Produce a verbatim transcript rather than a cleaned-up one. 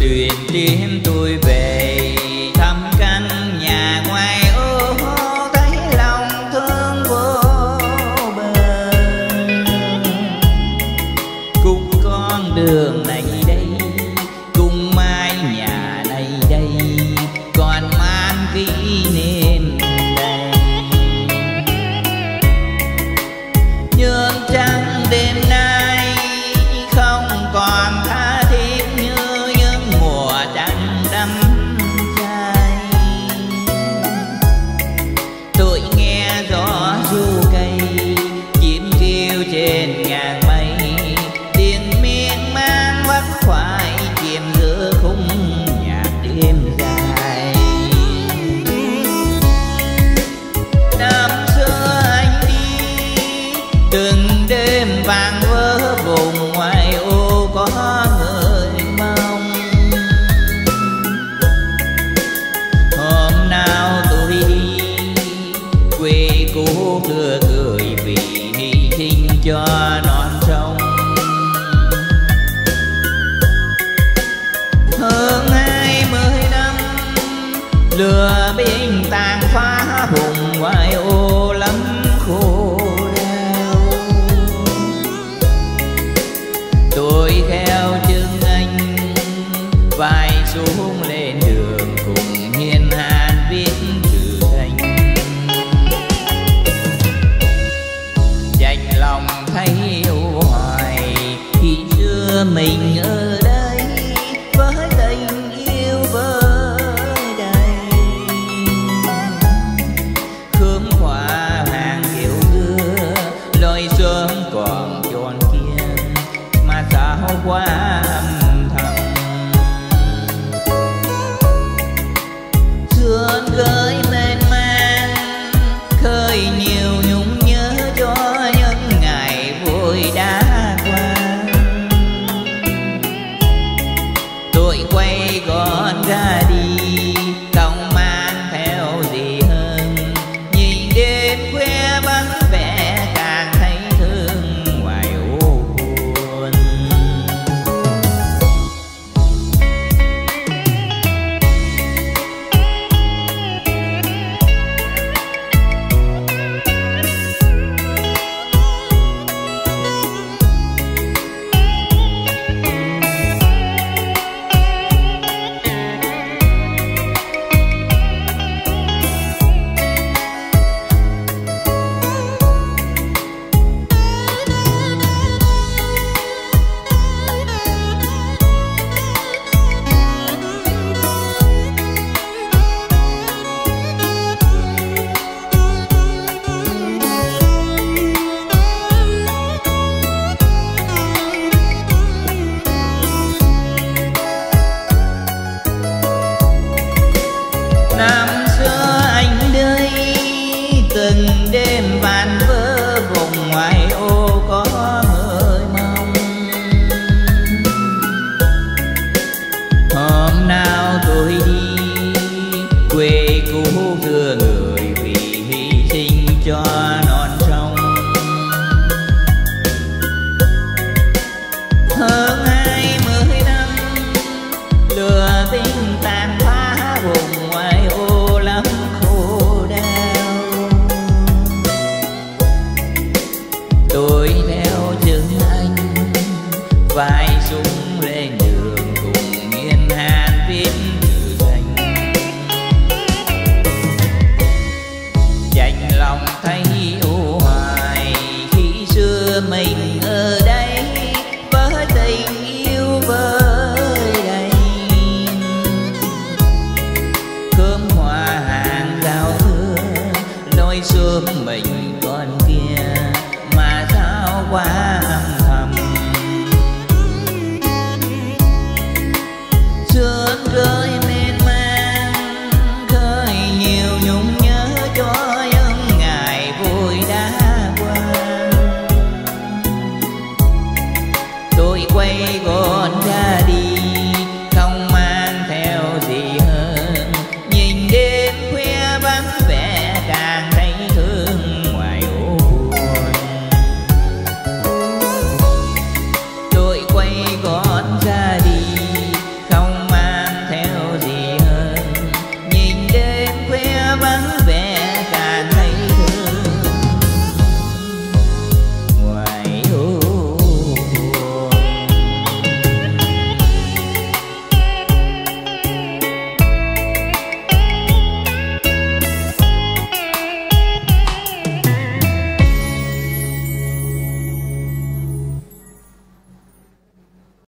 thuyền tiến tôi về thăm căn nhà ngoài ô, thấy lòng thương vô bờ. Cùng con đường này đây, cùng mái nhà này đây, còn mang kỷ niệm đây. Nhưng trăng đêm nay không còn tha thiết như những mùa trăng đắm say. Tôi nghe gió ru cây, chim kêu trên ngàn mây, tiếng miên man vắt khoải chìm giữa khung nhạc đêm dài. Năm xưa anh đi từng đêm vàng vỡ vùng ngoài ô có người mong. Hôm nào tôi đi quê cũ thưa cười vì hy sinh cho non sông. Hơn hai mươi năm lửa binh tàn phá vùng ngoài ô lắm khổ đau. Tôi theo chân anh vai xuống lên đường cùng hiên hàn viết chữ thành. Dành lòng thấy yêu hoài khi xưa mình ở đây với tình yêu với đầy. Khóm hoa hàng yêu đưa lối sớm còn tròn kia mà sao quá âm thầm. Sương gửi mênh mang khơi nhiều nhung nhớ cho những ngày vui đã qua. Tôi quay con ra đi